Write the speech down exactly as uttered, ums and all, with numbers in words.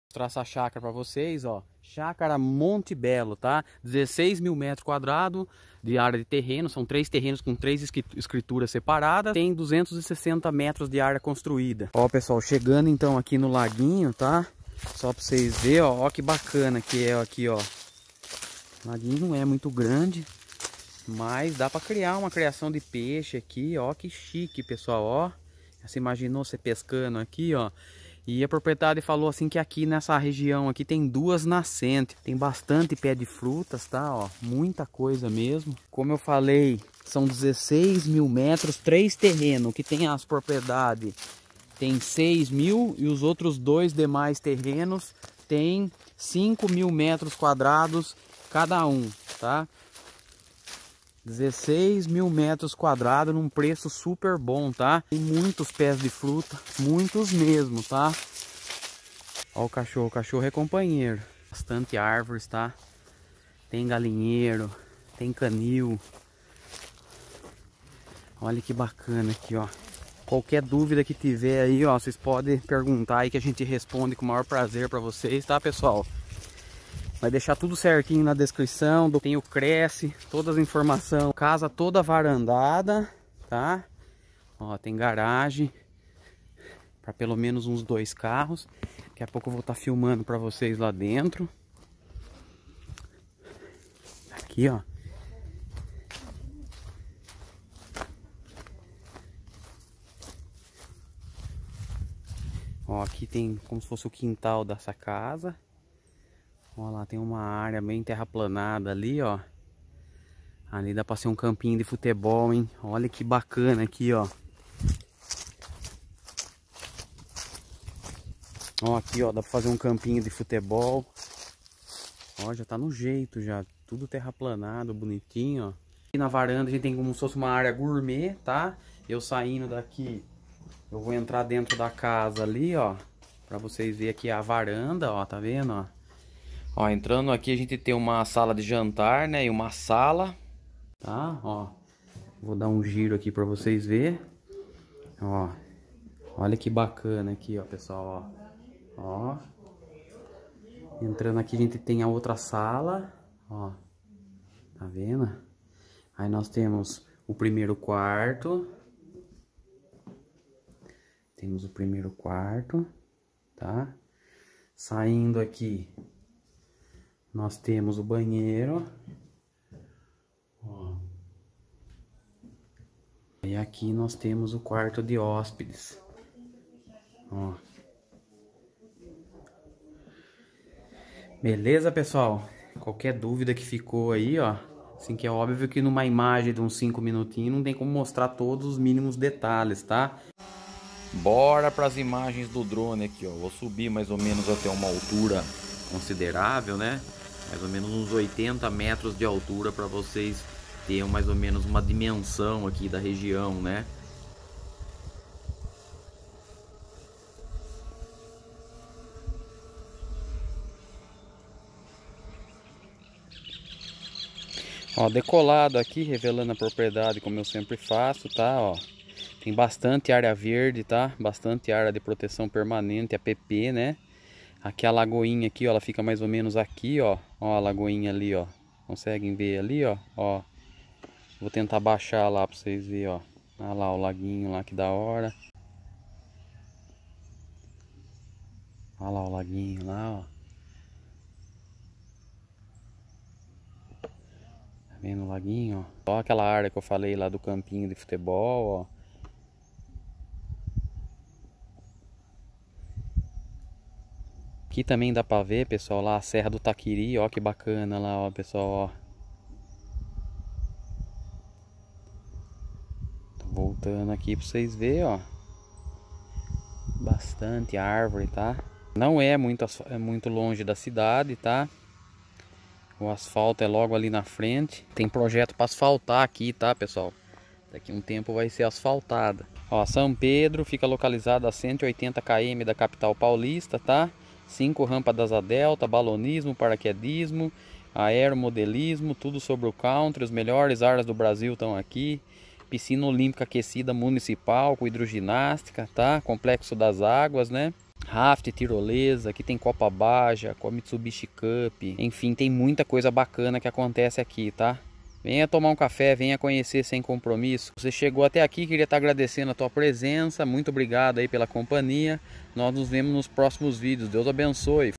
Mostrar essa chácara para vocês, ó. Chácara Monte Belo, tá? dezesseis mil metros quadrados de área de terreno. São três terrenos com três escrituras separadas. Tem duzentos e sessenta metros de área construída. Ó, pessoal, chegando então aqui no laguinho, tá? Só para vocês verem, ó. Ó que bacana que é aqui, ó. O laguinho não é muito grande, mas dá para criar uma criação de peixe aqui, ó. Que chique, pessoal, ó. Você imaginou você pescando aqui, ó. E a proprietária falou assim que aqui nessa região aqui tem duas nascentes. Tem bastante pé de frutas, tá? Ó, muita coisa mesmo. Como eu falei, são dezesseis mil metros, três terrenos que tem as propriedades. Tem seis mil e os outros dois demais terrenos tem cinco mil metros quadrados cada um, tá? dezesseis mil metros quadrados num preço super bom, tá? Tem muitos pés de fruta, muitos mesmo, tá? Ó o cachorro, o cachorro é companheiro. Bastante árvores, tá? Tem galinheiro, tem canil. Olha que bacana aqui, ó. Qualquer dúvida que tiver aí, ó, vocês podem perguntar aí que a gente responde com o maior prazer pra vocês, tá, pessoal? Vai deixar tudo certinho na descrição. Tem o Cresce, todas as informações. Casa toda varandada, tá? Ó, tem garagem para pelo menos uns dois carros. Daqui a pouco eu vou estar filmando para vocês lá dentro. Aqui, ó. Ó, aqui tem como se fosse o quintal dessa casa. Olha lá, tem uma área bem terraplanada ali, ó. Ali dá pra ser um campinho de futebol, hein? Olha que bacana aqui, ó. Ó, aqui, ó, dá pra fazer um campinho de futebol. Ó, já tá no jeito já. Tudo terraplanado, bonitinho, ó. Aqui na varanda a gente tem como se fosse uma área gourmet, tá? Eu saindo daqui, eu vou entrar dentro da casa ali, ó. Pra vocês verem aqui a varanda, ó, tá vendo, ó? Ó, entrando aqui a gente tem uma sala de jantar, né, e uma sala, tá, ó, vou dar um giro aqui pra vocês verem, ó, olha que bacana aqui, ó, pessoal, ó, ó, entrando aqui a gente tem a outra sala, ó, tá vendo? Aí nós temos o primeiro quarto, temos o primeiro quarto, tá, saindo aqui nós temos o banheiro, ó. E aqui nós temos o quarto de hóspedes, ó. Beleza, pessoal? Qualquer dúvida que ficou aí, ó, assim que é óbvio que numa imagem de uns cinco minutinhos não tem como mostrar todos os mínimos detalhes, tá? Bora para as imagens do drone aqui, ó. Vou subir mais ou menos até uma altura considerável, né? Mais ou menos uns oitenta metros de altura para vocês terem mais ou menos uma dimensão aqui da região, né? Ó, decolado aqui, revelando a propriedade como eu sempre faço, tá? Ó, tem bastante área verde, tá? Bastante área de proteção permanente, A P P, né? Aqui a lagoinha aqui, ó, ela fica mais ou menos aqui, ó. Ó a lagoinha ali, ó. Conseguem ver ali, ó. Ó. Vou tentar baixar lá pra vocês verem, ó. Olha lá o laguinho lá, que da hora. Olha lá o laguinho lá, ó. Tá vendo o laguinho, ó? Ó aquela área que eu falei lá do campinho de futebol, ó. Aqui também dá pra ver, pessoal, lá a Serra do Taquiri, ó, que bacana lá, ó, pessoal, ó. Tô voltando aqui pra vocês verem, ó. Bastante árvore, tá? Não é muito, é muito longe da cidade, tá? O asfalto é logo ali na frente. Tem projeto pra asfaltar aqui, tá, pessoal? Daqui a um tempo vai ser asfaltada. Ó, São Pedro fica localizado a cento e oitenta quilômetros da capital paulista, tá? Cinco rampas da Asa Delta, balonismo, paraquedismo, aeromodelismo, tudo sobre o country. As melhores áreas do Brasil estão aqui. Piscina olímpica aquecida municipal com hidroginástica, tá? Complexo das águas, né? raft, tirolesa, aqui tem Copa Baja, com a Mitsubishi Cup, enfim, tem muita coisa bacana que acontece aqui, tá? Venha tomar um café, venha conhecer sem compromisso. Você chegou até aqui, queria estar agradecendo a tua presença, muito obrigado aí pela companhia. Nós nos vemos nos próximos vídeos, Deus abençoe.